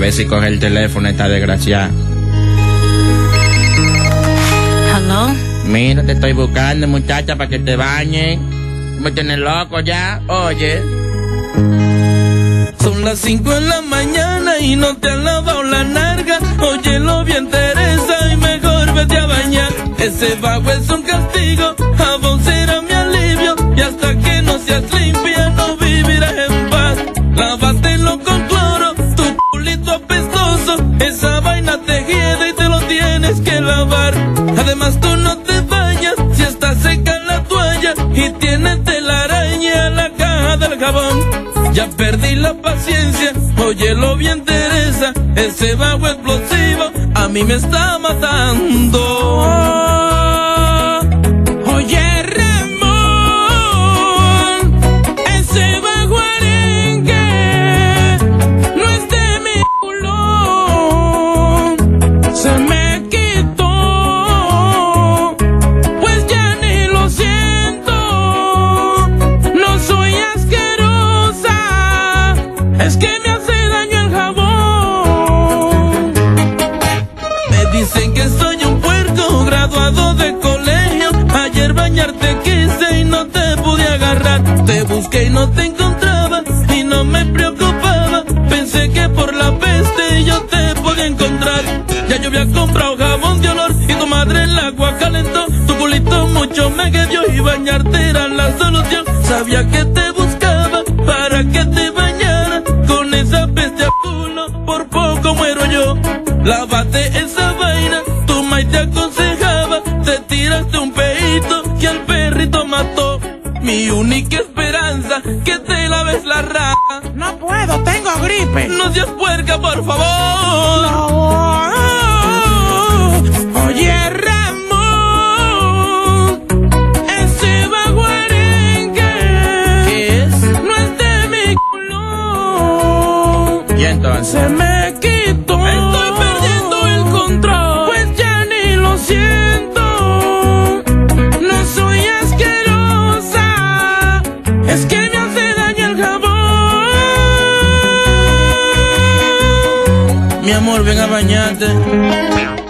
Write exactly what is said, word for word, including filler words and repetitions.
ver si coge el teléfono esta desgraciada. Hello. Mira, te estoy buscando, muchacha, para que te bañes. Me tienes loco ya, oye. Son las cinco de la mañana y no te han lavado la narga. Óyelo bien, Teresa, y mejor vete a bañar. Ese vago es un castigo, jabón será mi alivio. Y hasta que no seas limpia no vivirás en paz. Lávatelo con cloro, tu culito apestoso. Esa vaina te hiede y te lo tienes que lavar. Además tú no te bañas si está seca la toalla y tienes telaraña en la caja del jabón. Ya perdí la paciencia, óyelo bien, Teresa, ese vago explosivo a mí me está matando. Oye, Ramón, ese vago arenque no es de mi culo, se me quitó, pues ya ni lo siento, no soy asquerosa, es que me hace daño el jabón. Me dicen que soy un puerco graduado de colegio. Ayer bañarte quise y no te pude agarrar. Te busqué y no te encontraba y no me preocupaba. Pensé que por la peste yo te podía encontrar. Ya yo había comprado jabón de olor y tu madre el agua calentó. Tu culito mucho me quedó y bañarte era la solución. Sabía que te buscaba para que te bañara. Con esa peste a culo por poco muero yo. Lávate esa vaina, tu maíz te aconsejaba. Te tiraste un peito que al perrito mató. Mi única esperanza, que te laves la raja. No puedo, tengo gripe. No seas puerca, por favor. No. Oye, Ramón, ese vago arenque, ¿Qué es? no es de mi culo. ¿Y entonces? Se me quitó. Estoy perdiendo el control. Pues ya ni lo siento. No soy asquerosa, es que me hace daño el jabón. Mi amor, ven a bañarte.